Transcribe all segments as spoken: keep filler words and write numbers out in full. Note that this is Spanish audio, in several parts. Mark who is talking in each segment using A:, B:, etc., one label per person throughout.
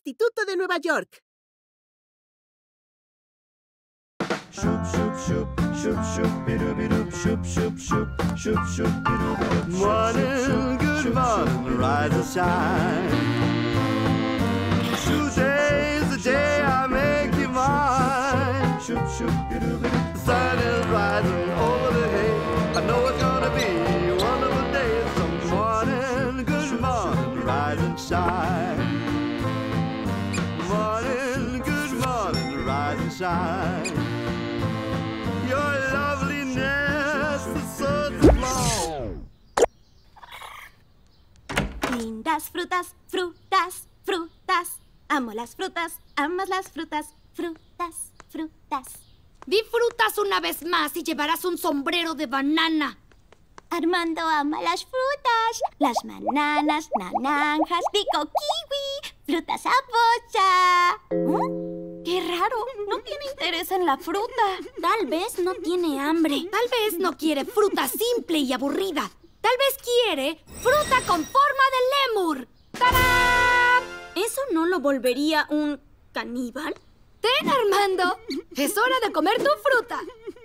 A: Instituto de Nueva York.
B: Morning, good morning, rise and shine. Today's the day I make you mine. The sun is rising over the hay. I know it's gonna be a wonderful day. So morning, good morning, rise and shine. Morning, good morning, rise and shine. Your loveliness is so sublime.
C: Lindas frutas, frutas, frutas. Amo las frutas, amas las frutas, frutas, frutas.
D: Di frutas una vez más y llevarás un sombrero de banana.
C: Armando ama las frutas, las bananas, naranjas, pico kiwi, fruta sapocha. ¿Mm? ¡Qué raro! No tiene interés en la fruta. Tal vez no tiene hambre.
D: Tal vez no quiere fruta simple y aburrida. Tal vez quiere fruta con forma de lémur. ¡Tarán!
C: ¿Eso no lo volvería un caníbal?
D: ¡Ten, Armando! ¡Es hora de comer tu fruta!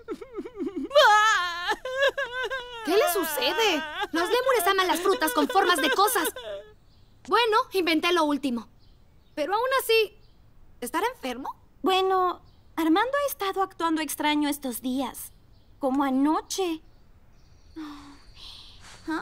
D: ¿Qué le sucede? Los lémures aman las frutas con formas de cosas. Bueno, inventé lo último. Pero aún así, ¿estará enfermo?
C: Bueno, Armando ha estado actuando extraño estos días. Como anoche. ¿Ah?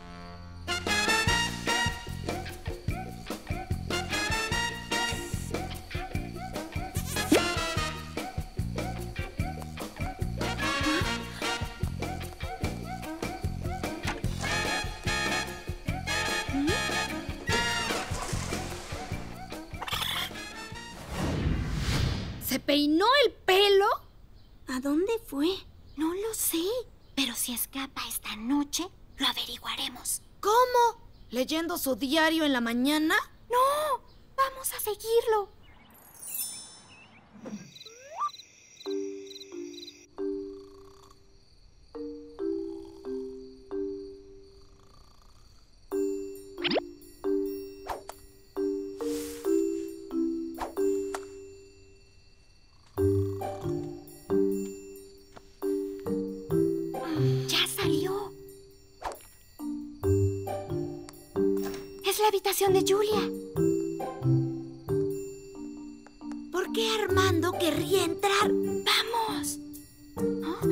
D: ¿Se peinó el pelo?
C: ¿A dónde fue? No lo sé. Pero si escapa esta noche, lo averiguaremos.
D: ¿Cómo? ¿Leyendo su diario en la mañana?
C: ¡No! ¡Vamos a seguirlo! La habitación de Julia.
D: ¿Por qué Armando querría entrar?
C: ¡Vamos! ¿Ah?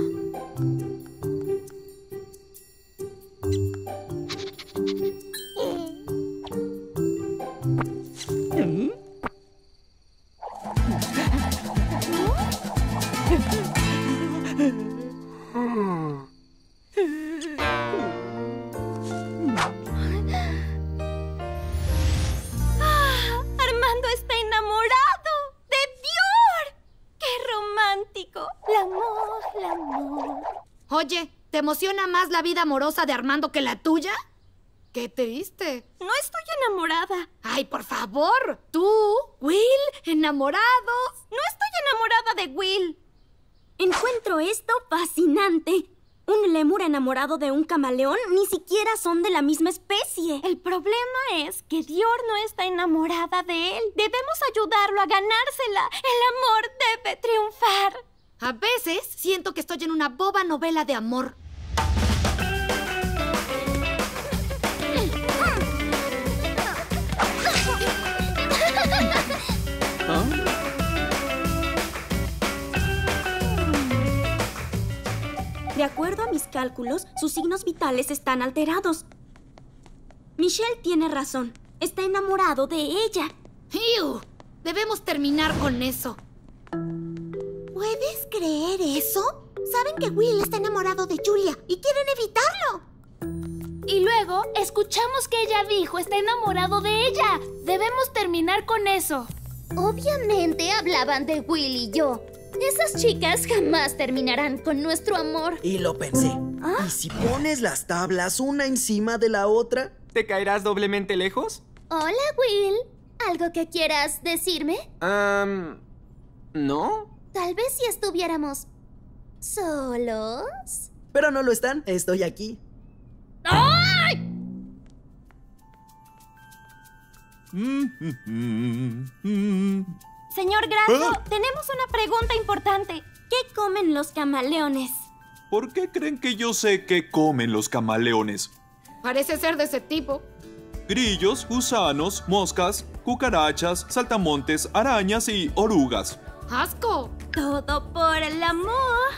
D: Oye, ¿te emociona más la vida amorosa de Armando que la tuya? ¡Qué triste!
C: No estoy enamorada.
D: ¡Ay, por favor! ¿Tú, Will, enamorados?
C: No estoy enamorada de Will. Encuentro esto fascinante. Un lémur enamorado de un camaleón ni siquiera son de la misma especie. El problema es que Dior no está enamorada de él. Debemos ayudarlo a ganársela. El amor debe triunfar.
D: A veces siento que estoy en una boba novela de amor.
B: ¿Ah?
C: De acuerdo a mis cálculos, sus signos vitales están alterados. Michelle tiene razón. Está enamorado de ella.
D: ¡Ew! Debemos terminar con eso.
E: ¿Puedes creer eso? Saben que Will está enamorado de Julia y quieren evitarlo.
F: Y luego escuchamos que ella dijo está enamorado de ella. Debemos terminar con eso.
E: Obviamente hablaban de Will y yo. Esas chicas jamás terminarán con nuestro amor.
G: Y lo pensé.
C: ¿Ah?
G: ¿Y si pones las tablas una encima de la otra?
H: ¿Te caerás doblemente lejos?
E: Hola, Will. ¿Algo que quieras decirme?
H: Um, ¿no?
E: Tal vez si estuviéramos solos.
G: Pero no lo están. Estoy aquí.
F: ¡Ay!
C: Señor Graso,
A: ¿Ah?
C: tenemos una pregunta importante. ¿Qué comen los camaleones?
A: ¿Por qué creen que yo sé qué comen los camaleones?
D: Parece ser de ese tipo.
A: Grillos, gusanos, moscas, cucarachas, saltamontes, arañas y orugas.
D: ¡Asco!
C: Todo por el amor.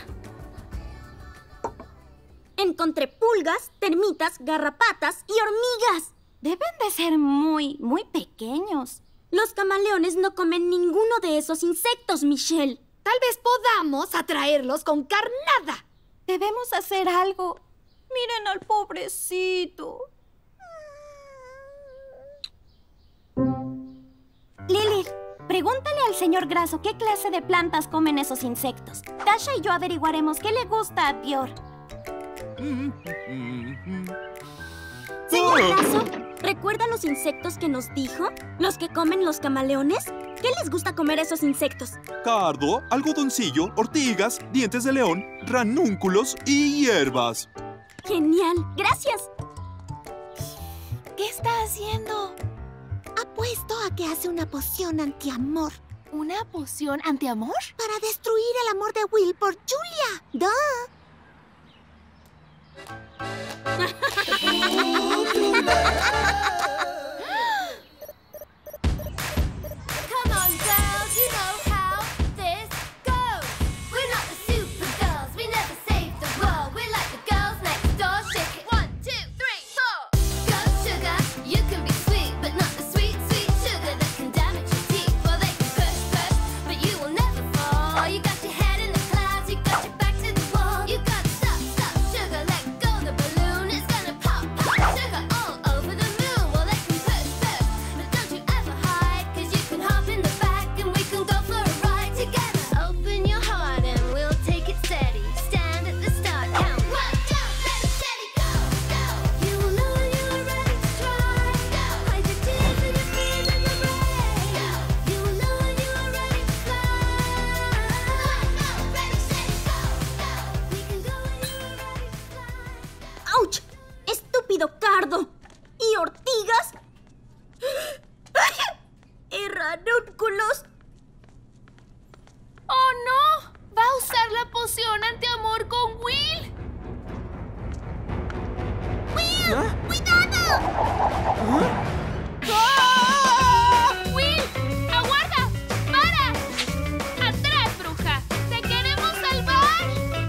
C: Encontré pulgas, termitas, garrapatas y hormigas. Deben de ser muy, muy pequeños. Los camaleones no comen ninguno de esos insectos, Michelle.
D: Tal vez podamos atraerlos con carnada.
C: Debemos hacer algo. Miren al pobrecito. Lilith, pregúntale al señor Graso qué clase de plantas comen esos insectos. Tasha y yo averiguaremos qué le gusta a Dior. Señor Graso, ¿recuerda los insectos que nos dijo? ¿Los que comen los camaleones? ¿Qué les gusta comer a esos insectos?
A: Cardo, algodoncillo, ortigas, dientes de león, ranúnculos y hierbas.
C: Genial, gracias.
F: ¿Qué está haciendo?
I: Apuesto a que hace una poción antiamor
F: ¿Una poción antiamor?
I: para destruir el amor de Will por Julia. ¡Duh!
J: Come on, girls, you know how this goes. We're not the super girls, we never save the world. We're like the girls next door, shake it. One, two, three, four. Girl sugar, you can be sweet, but not the sweet, sweet sugar that can damage your teeth. Well, they can push, push, but you will never fall. You got your head in the clouds, you got your back to the wall. You got to stop, stop, sugar, let go the balloon. It's gonna pop, pop, sugar all over the moon. Well, they can push, push, but don't you ever hide, 'cause you can hop in the back and we can go for a ride together. Open your heart and we'll take it steady. Stand at the start, count one, two, ready, steady, go, go. You will know when you are ready to try. Go. Hide your tears and your fears in the rain. Go. You will know when you are ready to fly. Go, ready, steady, go, go. We can go when you are ready to fly.
C: ¡Auch! ¡Estúpido Cardo! ¿Y ortigas? ¡Y ranúnculos!
F: ¡Oh, no! ¡Va a usar la poción antiamor con Will!
A: ¿Ah?
F: ¡Will! ¡Aguarda! ¡Para! ¡Atrás, bruja! ¡Te queremos salvar!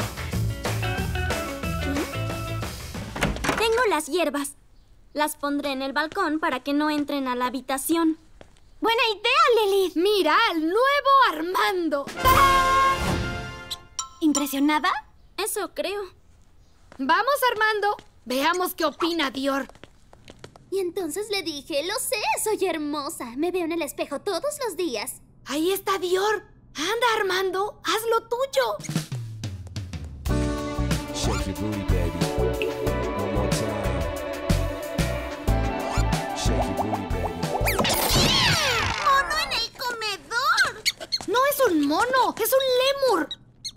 C: Tengo las hierbas. Las pondré en el balcón para que no entren a la habitación. ¡Buena idea, Lilith!
D: Mira al nuevo Armando.
C: ¿Impresionada? Eso creo.
D: Vamos, Armando. Veamos qué opina Dior.
E: Y entonces le dije, lo sé, soy hermosa. Me veo en el espejo todos los días.
D: Ahí está Dior. Anda, Armando, haz lo tuyo.
K: Shake your booty, baby. One more time. Shake your booty, baby.
I: ¡Mono en el comedor!
D: No es un mono, es un lémur.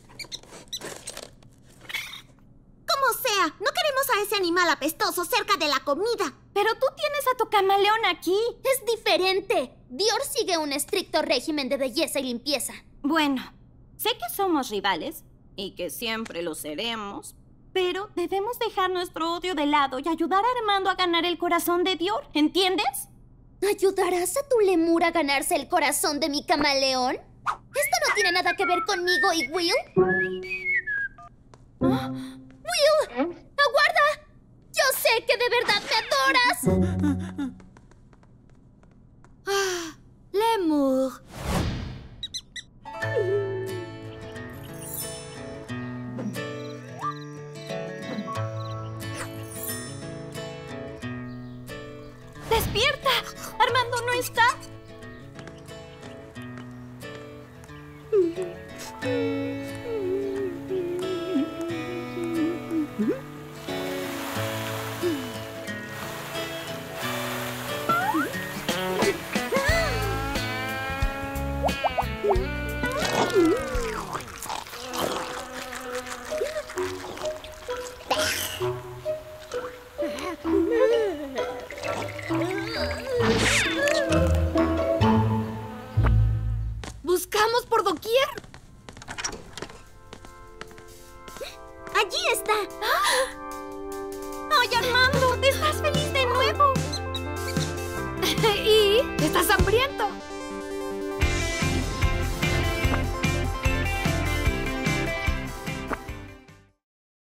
I: Como sea, no queremos a ese animal apestoso cerca de la comida.
C: Pero tú tienes a tu camaleón aquí.
E: Es diferente. Dior sigue un estricto régimen de belleza y limpieza.
C: Bueno, sé que somos rivales y que siempre lo seremos, pero debemos dejar nuestro odio de lado y ayudar a Armando a ganar el corazón de Dior, ¿entiendes?
E: ¿Ayudarás a tu lemur a ganarse el corazón de mi camaleón? Esto no tiene nada que ver conmigo y Will. ¿Ah? ¡Will! ¡Aguarda! ¡Yo sé que de verdad me adoras!
D: Ah, Lemur.
C: ¡Despierta! ¡Armando no está!